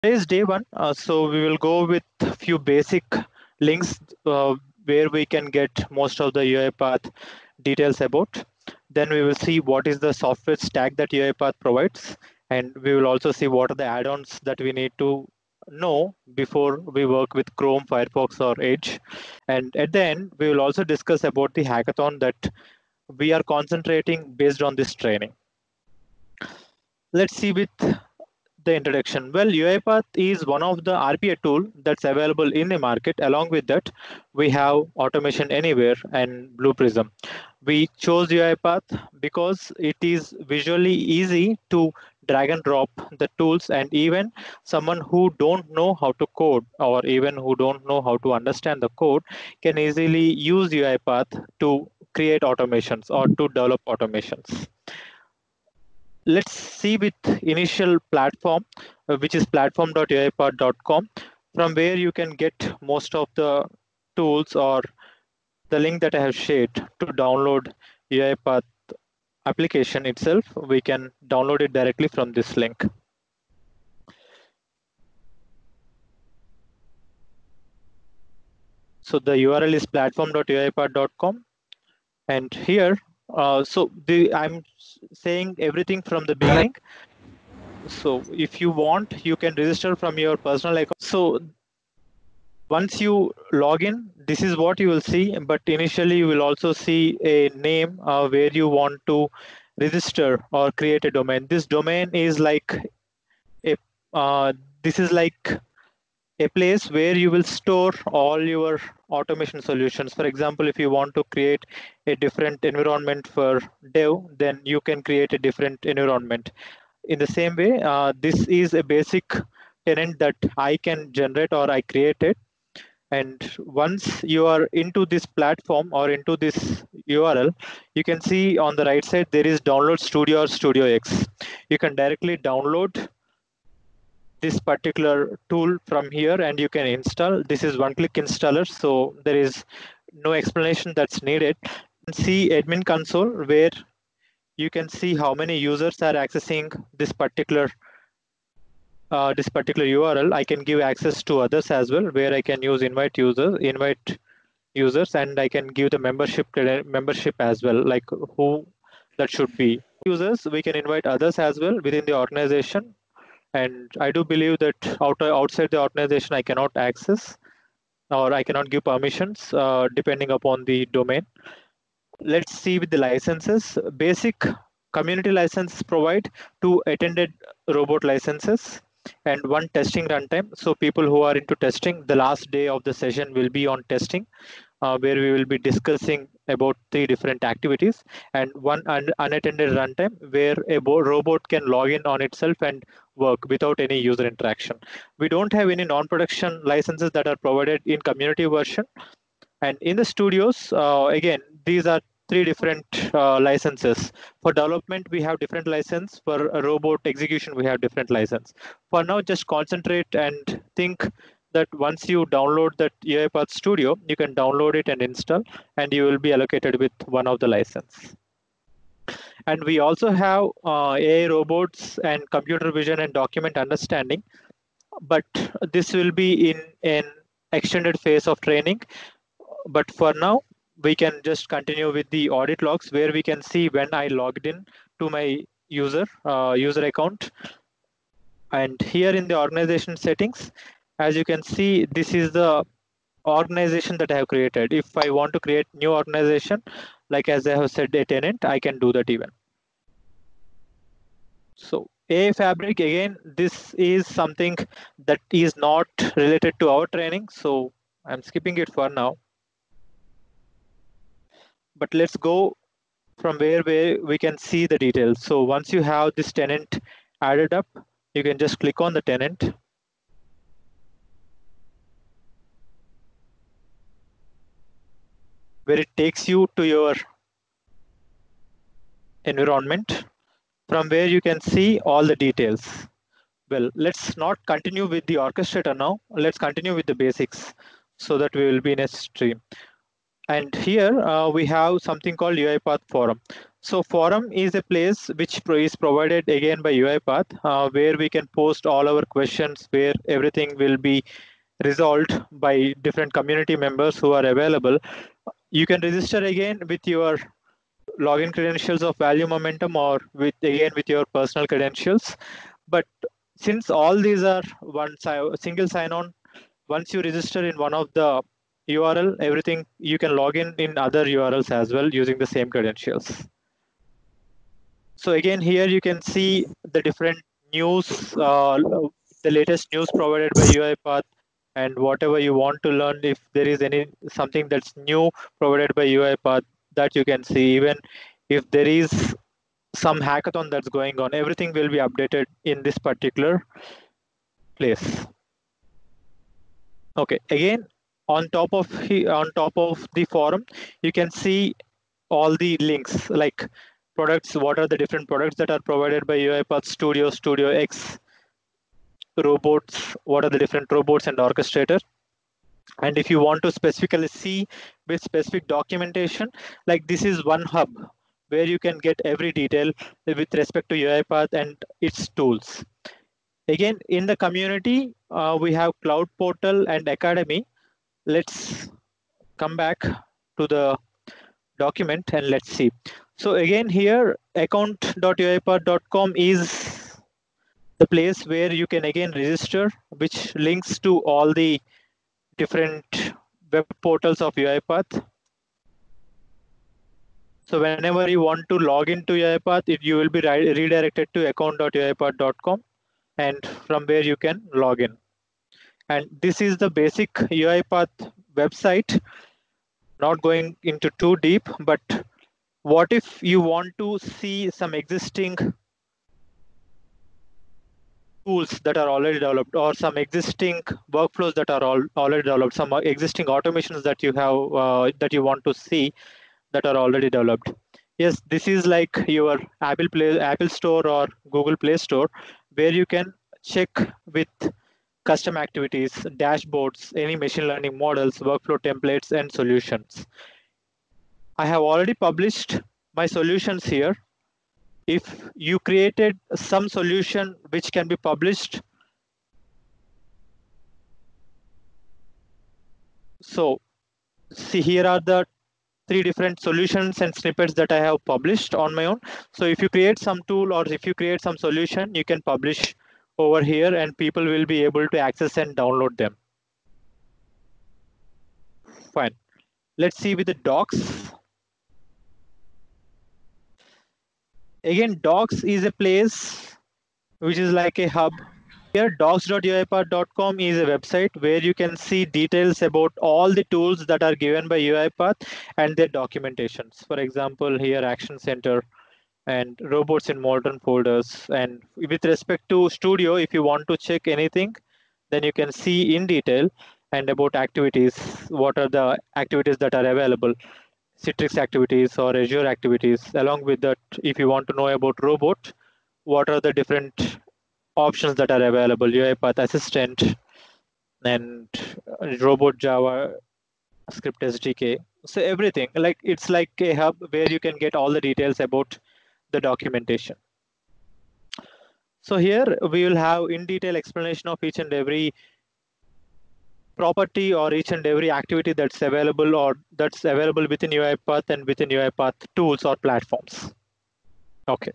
Today is day one, so we will go with a few basic links where we can get most of the UiPath details about. Then we will see what is the software stack that UiPath provides, and we will also see what are the add-ons that we need to know before we work with Chrome, Firefox, or Edge. And at the end, we will also discuss about the hackathon that we are concentrating based on this training. Let's see with the introduction. Well, UiPath is one of the RPA tool that's available in the market. Along with that, we have Automation Anywhere and Blue Prism. We chose UiPath because it is visually easy to drag and drop the tools, and even someone who don't know how to code or even who don't know how to understand the code can easily use UiPath to create automations or to develop automations. Let's see with initial platform, which is platform.uipath.com, from where you can get most of the tools or the link that I have shared to download UiPath application itself. We can download it directly from this link. So the URL is platform.uipath.com, and here, I'm saying everything from the beginning. So if you want, you can register from your personal account. So once you log in, this is what you will see, but initially you will also see a name where you want to register or create a domain. This domain is like this is like a place where you will store all your automation solutions. For example, if you want to create a different environment for dev, then you can create a different environment. In the same way, this is a basic tenant that I can generate or I created. And once you are into this platform or into this URL, you can see on the right side, there is Download Studio or Studio X. You can directly download this particular tool from here and you can install. This is one-click installer, so there is no explanation that's needed. You can see admin console where you can see how many users are accessing this particular URL. I can give access to others as well, where I can use invite users, and I can give the membership as well, like who that should be. Users, we can invite others as well within the organization. And I do believe that outside the organization, I cannot access or I cannot give permissions depending upon the domain. Let's see with the licenses. Basic community license provide 2 attended robot licenses and 1 testing runtime. So people who are into testing, the last day of the session will be on testing, where we will be discussing about 3 different activities, and 1 unattended runtime where a robot can log in on itself and work without any user interaction. We don't have any non-production licenses that are provided in community version. And in the studios, again, these are 3 different licenses. For development, we have different license. For a robot execution, we have different license. For now, just concentrate and think that once you download that UiPath Studio, you can download it and install, and you will be allocated with one of the license. And we also have AI robots and computer vision and document understanding, but this will be in an extended phase of training. But for now, we can just continue with the audit logs where we can see when I logged in to my user account. And here in the organization settings, as you can see, this is the organization that I have created. If I want to create new organization, like as I have said, a tenant, I can do that even. So AI Fabric, again, this is something that is not related to our training, so I'm skipping it for now. But let's go from where we can see the details. So once you have this tenant added up, you can just click on the tenant. Where it takes you to your environment, from where you can see all the details. Well, let's not continue with the orchestrator now. Let's continue with the basics so that we will be in a stream. And here we have something called UiPath Forum. So forum is a place which is provided again by UiPath, where we can post all our questions, where everything will be resolved by different community members who are available. You can register again with your login credentials of Value Momentum, or with your personal credentials. But since all these are single sign-on, once you register in one of the URL, everything you can log in other URLs as well using the same credentials. So again, here you can see the different news, the latest news provided by UiPath, and whatever you want to learn, if there is something that's new provided by UiPath, that you can see. Even if there is some hackathon that's going on, everything will be updated in this particular place. Okay, again, on top of the forum, you can see all the links, like products. What are the different products that are provided by UiPath Studio, Studio X, robots? What are the different robots and orchestrator? And if you want to specifically see with specific documentation, like this is one hub where you can get every detail with respect to UiPath and its tools. Again, in the community, we have Cloud Portal and Academy. Let's come back to the document and let's see. So again, here account.uipath.com is the place where you can again register, which links to all the different web portals of UiPath. So whenever you want to log into UiPath, you will be redirected to account.uipath.com, and from where you can log in. And this is the basic UiPath website. Not going into too deep, but what if you want to see some existing tools that are already developed, or some existing workflows that are already developed, some existing automations that you have that you want to see that are already developed? Yes, this is like your Apple Store or Google Play Store, where you can check with custom activities, dashboards, any machine learning models, workflow templates, and solutions. I have already published my solutions here. If you created some solution which can be published, so see, here are the 3 different solutions and snippets that I have published on my own. So if you create some tool or if you create some solution, you can publish over here and people will be able to access and download them. Fine. Let's see with the docs. Again, docs is a place which is like a hub. Here, docs.uipath.com is a website where you can see details about all the tools that are given by UiPath and their documentations. For example, here Action Center and robots in modern folders. And with respect to Studio, if you want to check anything, then you can see in detail, and about activities, what are the activities that are available, Citrix activities or Azure activities. Along with that, if you want to know about robot, what are the different options that are available, UiPath Assistant and Robot Java Script SDK. So everything, like it's like a hub where you can get all the details about the documentation. So here we will have in detail explanation of each and every property or each and every activity that's available within UiPath and within UiPath tools or platforms. Okay.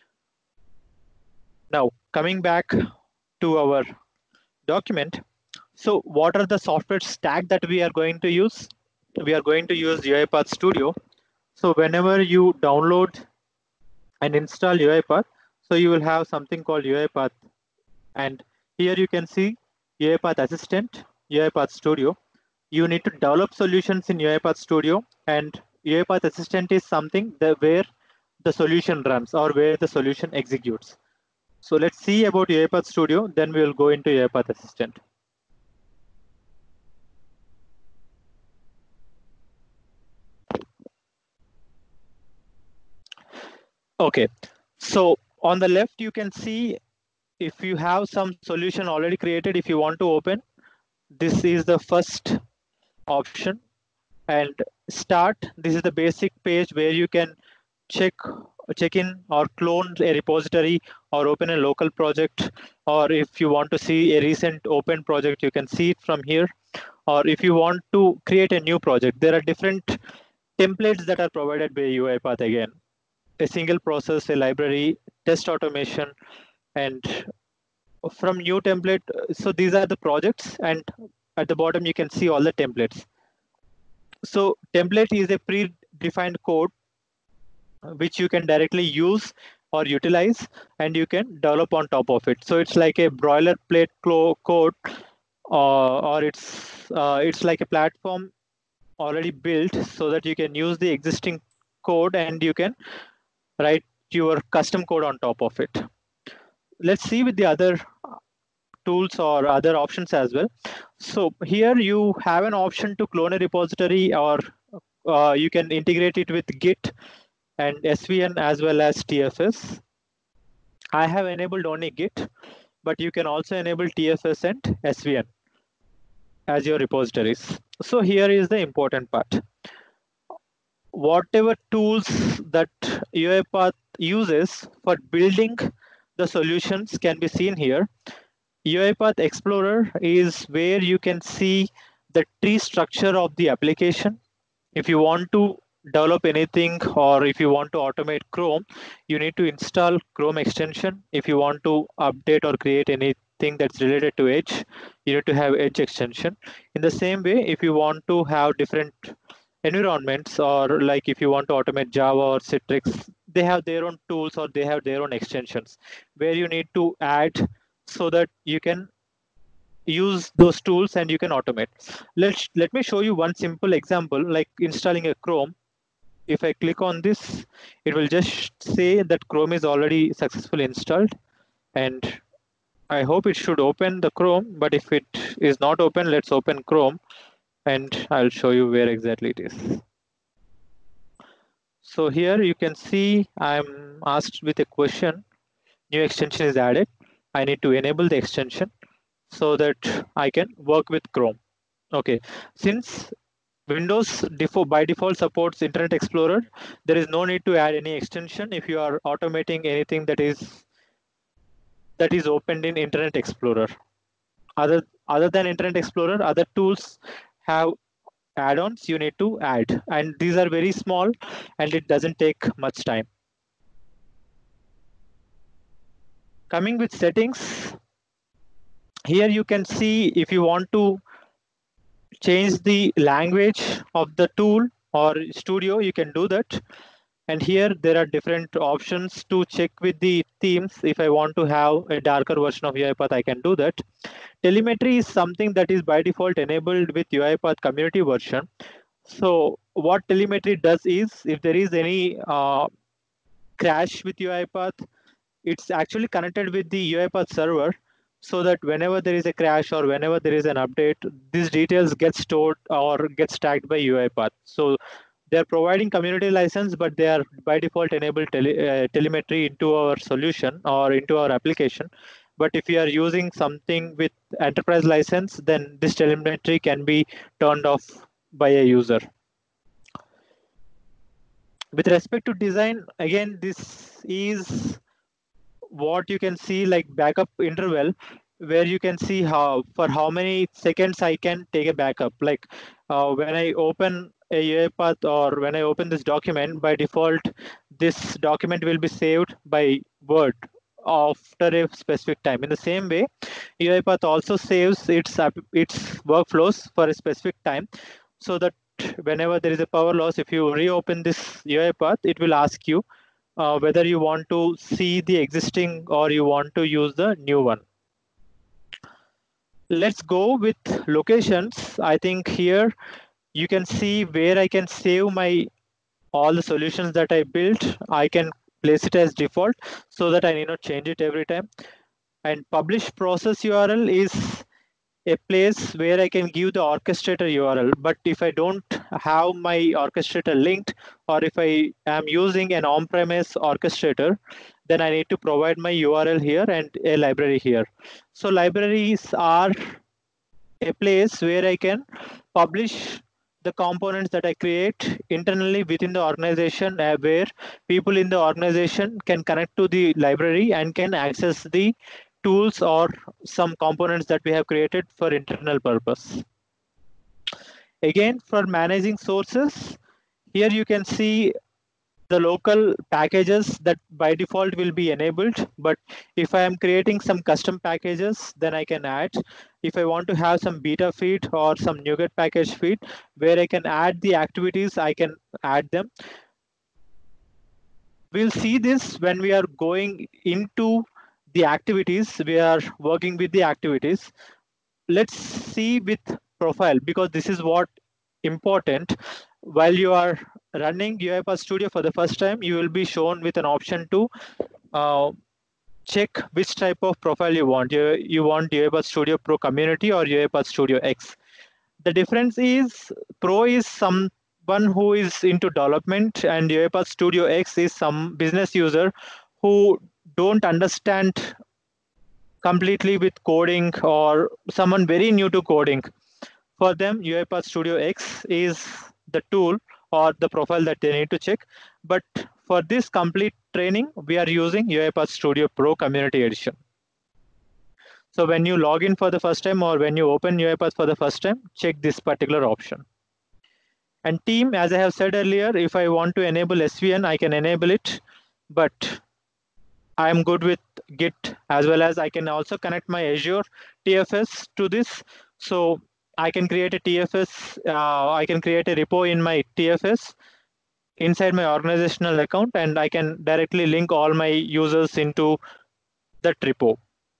Now coming back to our document. So what are the software stack that we are going to use? We are going to use UiPath Studio. So whenever you download and install UiPath, so you will have something called UiPath. And here you can see UiPath Assistant, UiPath Studio. You need to develop solutions in UiPath Studio, and UiPath Assistant is something where the solution runs or where the solution executes. So let's see about UiPath Studio, then we will go into UiPath Assistant. Okay, so on the left, you can see if you have some solution already created, if you want to open, this is the first option. And start, this is the basic page where you can check in or clone a repository or open a local project, or if you want to see a recent open project, you can see it from here. Or if you want to create a new project, there are different templates that are provided by UiPath again. A single process, a library, test automation, and from new template. So these are the projects, and at the bottom you can see all the templates. So template is a predefined code which you can directly use or utilize, and you can develop on top of it. So it's like a boilerplate code, or it's like a platform already built so that you can use the existing code and you can write your custom code on top of it. Let's see with the other tools or other options as well. So here you have an option to clone a repository, or you can integrate it with Git and SVN as well as TFS. I have enabled only Git, but you can also enable TFS and SVN as your repositories. So here is the important part. Whatever tools that UiPath uses for building the solutions can be seen here. UiPath Explorer is where you can see the tree structure of the application. If you want to develop anything, or if you want to automate Chrome, you need to install Chrome extension. If you want to update or create anything that's related to Edge, you need to have Edge extension. In the same way, if you want to have different environments, or like if you want to automate Java or Citrix, they have their own tools or they have their own extensions where you need to add so that you can use those tools and you can automate. Let me show you one simple example, like installing a Chrome. If I click on this, it will just say that Chrome is already successfully installed, and I hope it should open the Chrome, but if it is not open, let's open Chrome and I'll show you where exactly it is. So here you can see I'm asked with a question, new extension is added. I need to enable the extension so that I can work with Chrome. Okay, since Windows by default supports Internet Explorer, there is no need to add any extension if you are automating anything that is opened in Internet Explorer. Other than Internet Explorer, other tools have add-ons you need to add, and these are very small and it doesn't take much time. Coming with settings, here you can see if you want to change the language of the tool or studio, you can do that. And here there are different options to check with the themes. If I want to have a darker version of UiPath, I can do that. Telemetry is something that is by default enabled with UiPath community version. So what telemetry does is, if there is any crash with UiPath, it's actually connected with the UiPath server, so that whenever there is a crash or whenever there is an update, these details get stored or get tagged by UiPath. So they're providing community license, but they are by default enabled telemetry into our solution or into our application. But if you are using something with enterprise license, then this telemetry can be turned off by a user. With respect to design, again, this is what you can see, like backup interval, where you can see for how many seconds I can take a backup. Like when I open a UiPath or when I open this document, by default, this document will be saved by Word after a specific time. In the same way, UiPath also saves its workflows for a specific time, so that whenever there is a power loss, if you reopen this UiPath, it will ask you whether you want to see the existing or you want to use the new one. Let's go with locations. I think here you can see where I can save all the solutions that I built. I can place it as default so that I need not change it every time. And publish process URL is a place where I can give the orchestrator URL. But if I don't have my orchestrator linked, or if I am using an on-premise orchestrator, then I need to provide my URL here and a library here. So libraries are a place where I can publish the components that I create internally within the organization, where people in the organization can connect to the library and can access the tools or some components that we have created for internal purpose. Again, for managing sources, here you can see the local packages that by default will be enabled. But if I am creating some custom packages, then I can add. If I want to have some beta feed or some NuGet package feed where I can add the activities, I can add them. We'll see this when we are going into the activities. We are working with the activities. Let's see with profile, because this is what important. While you are running UiPath Studio for the first time, you will be shown with an option to check which type of profile you want. You want UiPath Studio Pro Community or UiPath Studio X. The difference is Pro is someone who is into development, and UiPath Studio X is some business user who don't understand completely with coding, or someone very new to coding. For them, UiPath Studio X is the tool or the profile that they need to check. But for this complete training, we are using UiPath Studio Pro Community Edition. So when you log in for the first time or when you open UiPath for the first time, check this particular option. And team, as I have said earlier, if I want to enable SVN, I can enable it. But I am good with Git, as well as I can also connect my Azure TFS to this. So I can create a TFS, I can create a repo in my TFS inside my organizational account, and I can directly link all my users into that repo.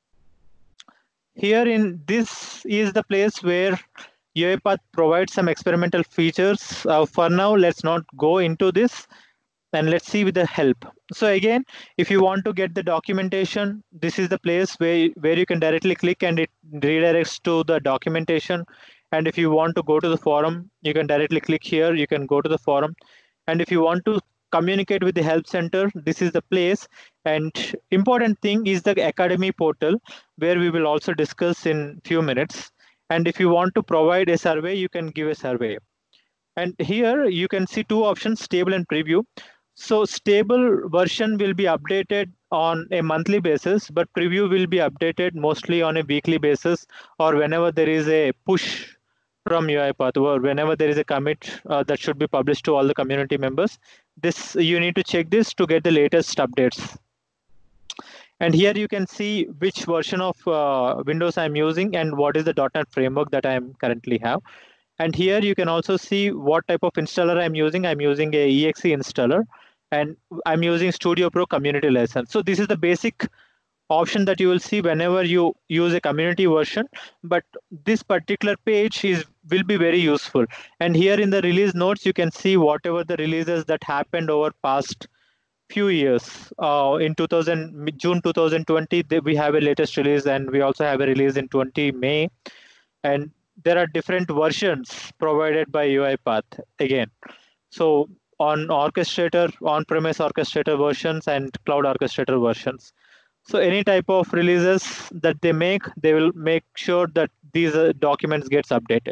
Here in this is the place where UiPath provides some experimental features. For now, let's not go into this, and let's see with the help. So again, if you want to get the documentation, this is the place where you can directly click and it redirects to the documentation. And if you want to go to the forum, you can directly click here, you can go to the forum. And if you want to communicate with the help center, this is the place. And important thing is the Academy portal, where we will also discuss in few minutes. And if you want to provide a survey, you can give a survey. And here you can see two options, stable and preview. So stable version will be updated on a monthly basis, but preview will be updated mostly on a weekly basis, or whenever there is a push from UiPath, or whenever there is a commit that should be published to all the community members. This, you need to check this to get the latest updates. And here you can see which version of Windows I'm using and what is the .NET framework that I currently have. And here you can also see what type of installer I'm using. I'm using a exe installer, and I'm using Studio Pro Community License. So this is the basic option that you will see whenever you use a community version. But this particular page will be very useful. And here in the release notes, you can see whatever the releases that happened over past few years. In June 2020, we have a latest release, and we also have a release in 20 May. And there are different versions provided by UiPath again. So on orchestrator, on-premise orchestrator versions and cloud orchestrator versions. So any type of releases that they make, they will make sure that these documents gets updated.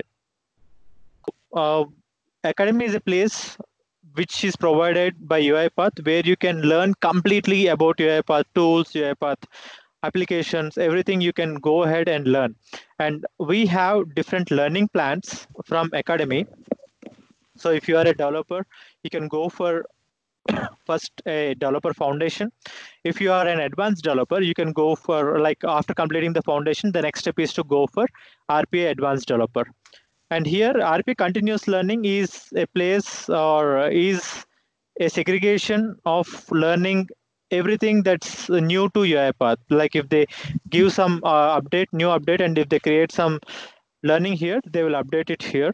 Academy is a place which is provided by UiPath, where you can learn completely about UiPath tools, UiPath applications, everything you can go ahead and learn. And we have different learning plans from Academy. So if you are a developer, you can go for first a developer foundation. If you are an advanced developer, you can go for, like, after completing the foundation, the next step is to go for RPA advanced developer. And here RPA continuous learning is a place, or is a segregation of learning everything that's new to UiPath. Like if they give some new update, and if they create some learning here, they will update it here.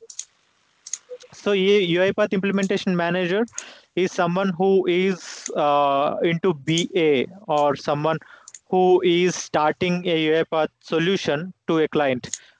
So UiPath implementation manager is someone who is into BA, or someone who is starting a UiPath solution to a client.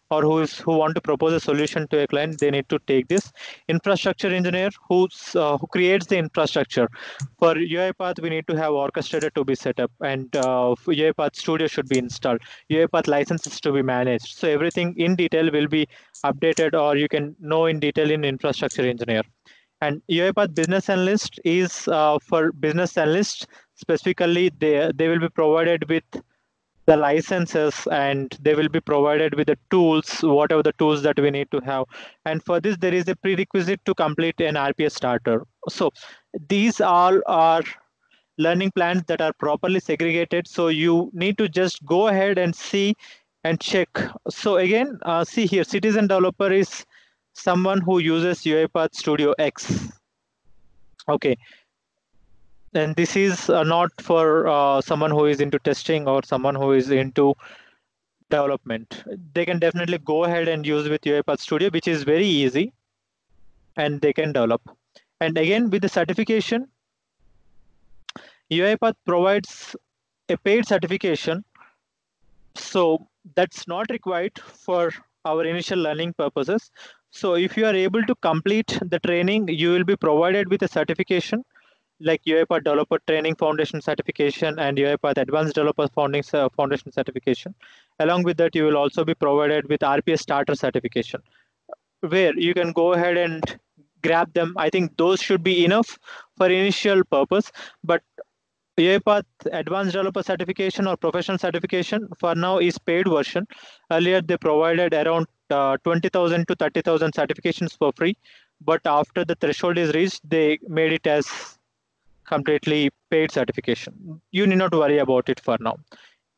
or who want to propose a solution to a client, they need to take this. Infrastructure engineer who creates the infrastructure. For UiPath, we need to have orchestrator to be set up, and UiPath Studio should be installed. UiPath licenses to be managed. So everything in detail will be updated, or you can know in detail in infrastructure engineer. And UiPath business analyst is for business analysts specifically. They will be provided with the licenses, and they will be provided with the tools, whatever the tools that we need to have. And for this, there is a prerequisite to complete an RPA starter. So these all are learning plans that are properly segregated. So you need to just go ahead and see and check. So again, see here, citizen developer is someone who uses UiPath Studio X. Okay, and this is not for someone who is into testing or someone who is into development. They can definitely go ahead and use with UiPath Studio, which is very easy, and they can develop. And again, with the certification, UiPath provides a paid certification, so that's not required for our initial learning purposes. So if you are able to complete the training, you will be provided with a certification like UiPath Developer Training Foundation certification and UiPath Advanced Developer Foundation certification. Along with that, you will also be provided with RPA Starter certification, where you can go ahead and grab them. I think those should be enough for initial purpose, but UiPath Advanced Developer Certification or Professional Certification for now is paid version. Earlier, they provided around 20,000 to 30,000 certifications for free, but after the threshold is reached, they made it as completely paid certification. You need not worry about it for now.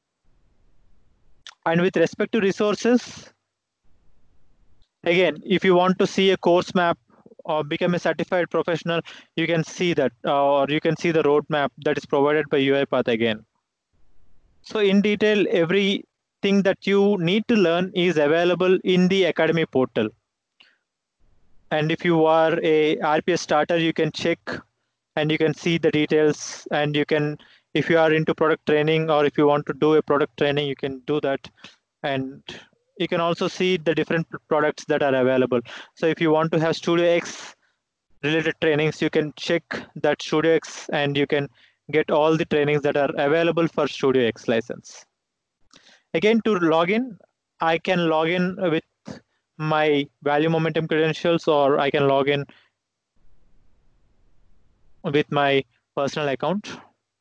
And with respect to resources, again, if you want to see a course map or become a certified professional, you can see that, or you can see the roadmap that is provided by UiPath again. So in detail, everything that you need to learn is available in the Academy portal. And if you are a RPA starter, you can check and you can see the details, and you can, if you are into product training or if you want to do a product training, you can do that. And you can also see the different products that are available. So if you want to have Studio X related trainings, you can check that Studio X and you can get all the trainings that are available for Studio X license. Again, to log in, I can log in with my Value Momentum credentials, or I can log in with my personal account.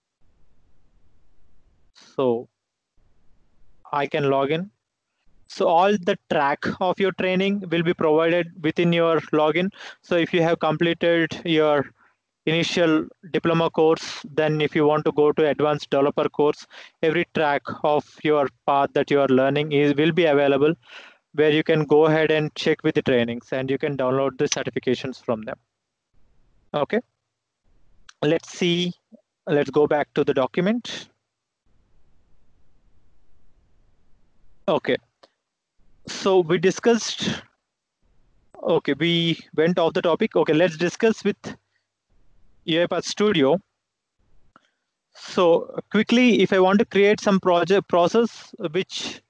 So I can log in. So all the track of your training will be provided within your login. So if you have completed your initial diploma course, then if you want to go to advanced developer course, every track of your path that you are learning will be available, where you can go ahead and check with the trainings and you can download the certifications from them. Okay, let's see. Let's go back to the document. Okay, so we discussed. Okay, we went off the topic. Okay, let's discuss with UiPath Studio. So quickly, if I want to create some process which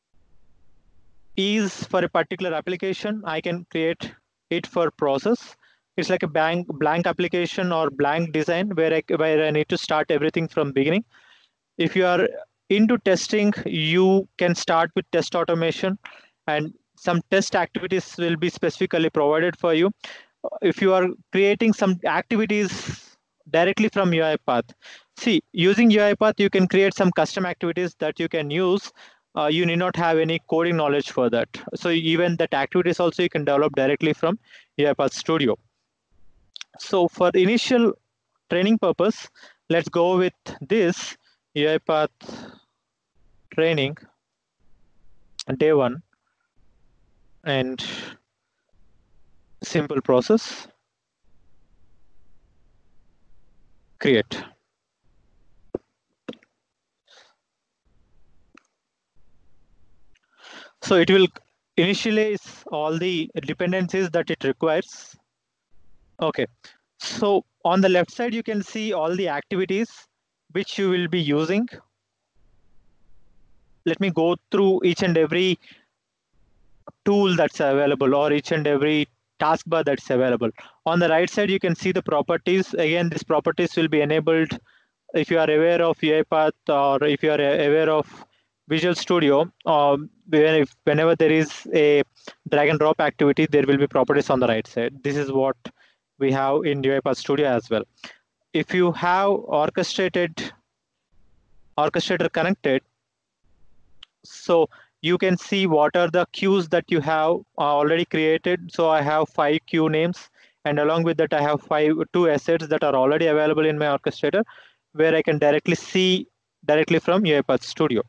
is for a particular application, I can create it for process. It's like a blank application or blank design where I need to start everything from beginning. If you are into testing, you can start with test automation, and some test activities will be specifically provided for you. If you are creating some activities directly from UiPath, see, using UiPath, you can create some custom activities that you can use. You need not have any coding knowledge for that. So even that activities also you can develop directly from UiPath Studio. So for the initial training purpose, let's go with this UiPath training day 1 and simple process, create. So it will initialize all the dependencies that it requires. Okay, so on the left side, you can see all the activities which you will be using. Let me go through each and every tool that's available or each and every taskbar that's available. On the right side, you can see the properties. Again, these properties will be enabled if you are aware of UiPath or if you are aware of Visual Studio. Whenever there is a drag and drop activity, there will be properties on the right side. This is what we have in UiPath Studio as well. If you have orchestrator connected, so you can see what are the queues that you have already created. So I have 5 queue names, and along with that I have two assets that are already available in my orchestrator, where I can directly see directly from UiPath Studio.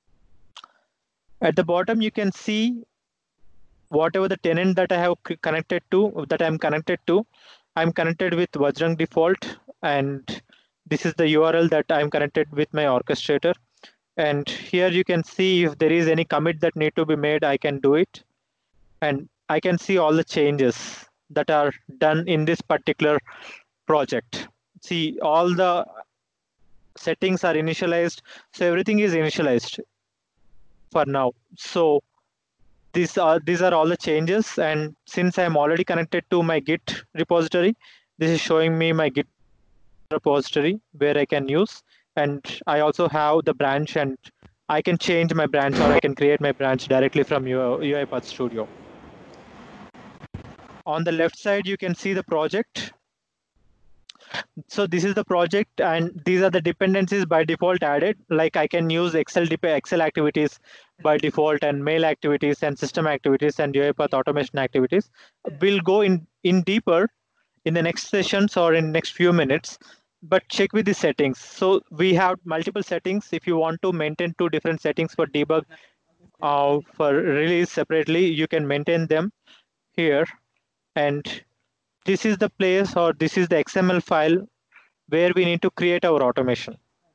At the bottom you can see whatever the tenant that I have connected to, I'm connected with Vajrang default, and this is the URL that I'm connected with my orchestrator. And here you can see if there is any commit that need to be made, I can do it. And I can see all the changes that are done in this particular project. See, all the settings are initialized. So everything is initialized for now. So these are all the changes. And since I'm already connected to my Git repository, this is showing me my Git repository where I can use. And I also have the branch, and I can change my branch or I can create my branch directly from UiPath Studio. On the left side, you can see the project. So this is the project, and these are the dependencies by default added. Like I can use Excel activities by default, and mail activities, and system activities, and UiPath automation activities. We'll go in deeper in the next sessions or in next few minutes, but check with the settings. So we have multiple settings. If you want to maintain 2 different settings for debug for release separately, you can maintain them here. And this is the place, or this is the XML file where we need to create our automation.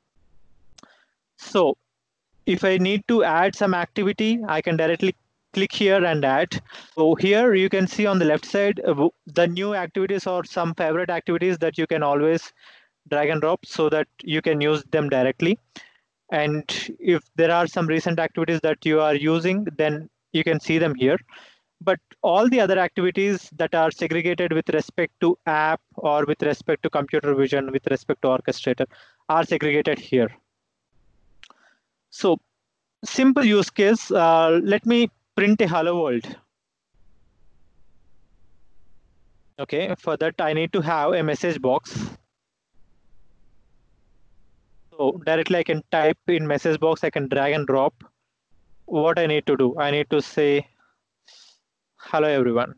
So if I need to add some activity, I can directly click here and add. So here you can see on the left side the new activities or some favorite activities that you can always drag and drop so that you can use them directly. And if there are some recent activities that you are using, then you can see them here. But all the other activities that are segregated with respect to app or with respect to computer vision, with respect to orchestrator, are segregated here. So simple use case, let me print a hello world. Okay, for that I need to have a message box. So directly I can type in message box, I can drag and drop. What I need to do, I need to say, hello everyone.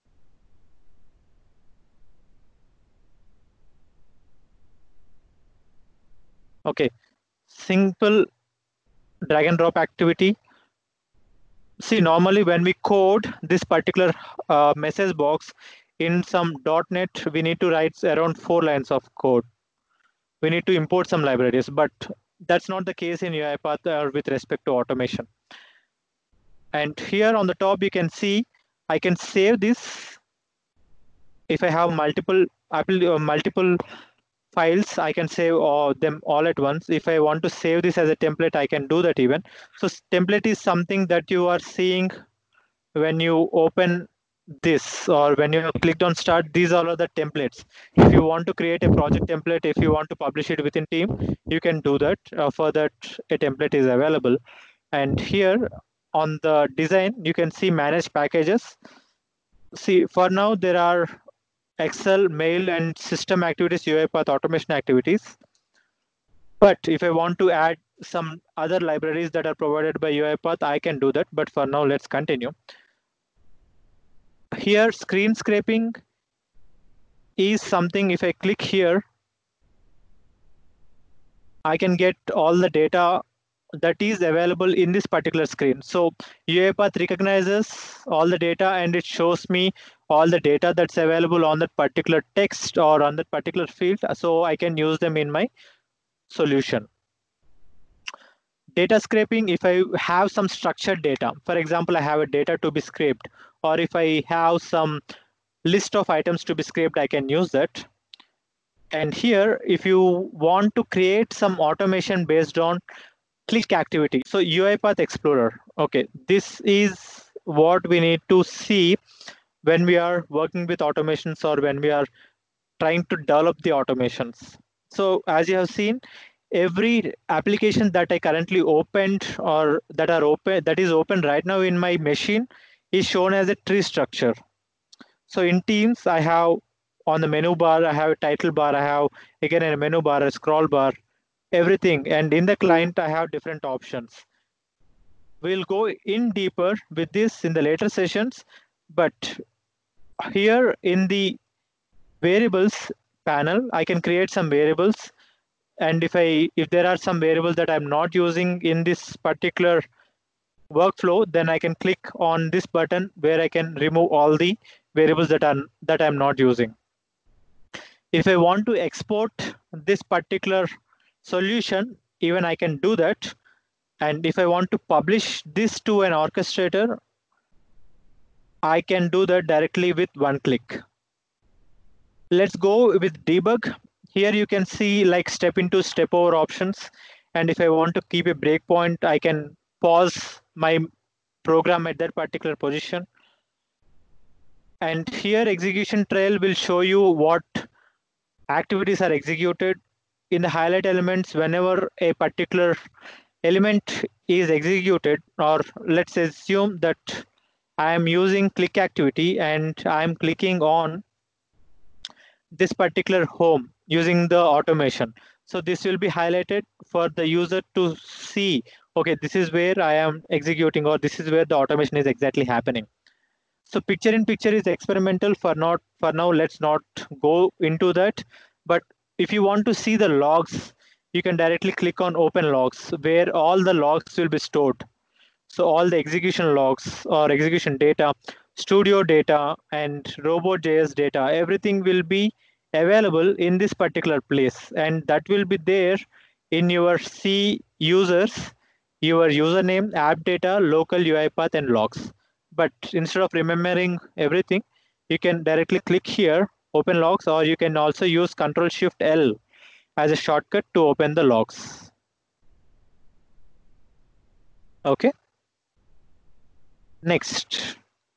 Okay, simple drag and drop activity. See, normally when we code this particular message box in some .NET, we need to write around 4 lines of code. We need to import some libraries, but that's not the case in UiPath or with respect to automation. And here on the top, you can see I can save this. If I have multiple files, I can save them all at once. If I want to save this as a template, I can do that even. So template is something that you are seeing when you open this, or when you clicked on start. These all are the templates. If you want to create a project template, if you want to publish it within team, you can do that. For that, a template is available. And here on the design, you can see manage packages. See, for now there are Excel, mail, and system activities, UiPath automation activities. But if I want to add some other libraries that are provided by UiPath, I can do that. But for now, let's continue. Here, screen scraping is something. If I click here, I can get all the data that is available in this particular screen. So UiPath recognizes all the data, and it shows me all the data that's available on that particular text or on that particular field. So I can use them in my solution. Data scraping, if I have some structured data, for example, I have a data to be scraped, or if I have some list of items to be scraped, I can use that. And here, if you want to create some automation based on click activity, so UiPath Explorer, okay, this is what we need to see when we are working with automations or when we are trying to develop the automations. So as you have seen, every application that I currently opened or that is open right now in my machine is shown as a tree structure. So in Teams, I have on the menu bar, I have a title bar, I have again a menu bar, a scroll bar, everything. And in the client, I have different options. We'll go in deeper with this in the later sessions, but here in the variables panel, I can create some variables. And if there are some variables that I'm not using in this particular workflow, then I can click on this button where I can remove all the variables that I'm not using. If I want to export this particular solution, even I can do that. And if I want to publish this to an orchestrator, I can do that directly with one click. Let's go with debug. Here you can see like step into step over options. And if I want to keep a breakpoint, I can pause my program at that particular position. And here execution trail will show you what activities are executed. In the highlight elements, whenever a particular element is executed, or let's assume that I am using click activity and I'm clicking on this particular home using the automation. So this will be highlighted for the user to see, okay, this is where I am executing, or this is where the automation is exactly happening. So picture in picture is experimental for now. Let's not go into that. But if you want to see the logs, you can directly click on open logs where all the logs will be stored. So all the execution logs or execution data, studio data and robot.js data, everything will be available in this particular place. And that will be there in your C users, your username, app data, local UiPath and logs. But instead of remembering everything, you can directly click here, open logs, or you can also use Ctrl+Shift+L as a shortcut to open the logs. Okay. Next,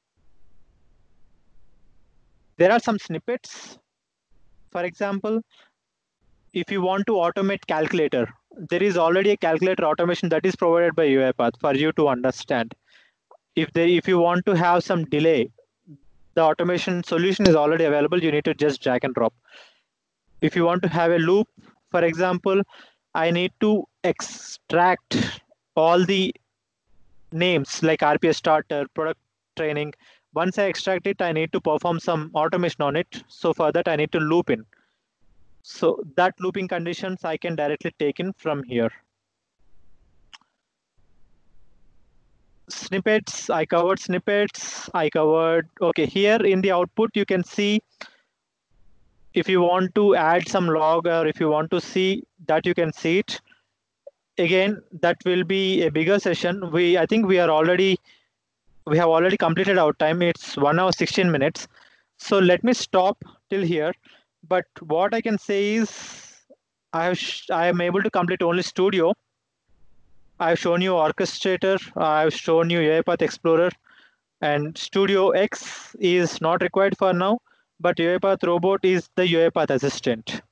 there are some snippets. For example, if you want to automate calculator, there is already a calculator automation that is provided by UiPath for you to understand. If you want to have some delay, the automation solution is already available. You need to just drag and drop. If you want to have a loop, for example, I need to extract all the names like RPA starter, product training. Once I extract it, I need to perform some automation on it. So for that, I need to loop in. So that looping conditions I can directly take in from here. Snippets, I covered snippets. Okay, here in the output, you can see if you want to add some log or if you want to see that, you can see it. Again, that will be a bigger session. I think we have already completed our time. It's 1 hour 16 minutes. So let me stop till here. But what I can say is I am able to complete only Studio. I've shown you Orchestrator. I've shown you UiPath Explorer. And Studio X is not required for now, but UiPath Robot is the UiPath assistant.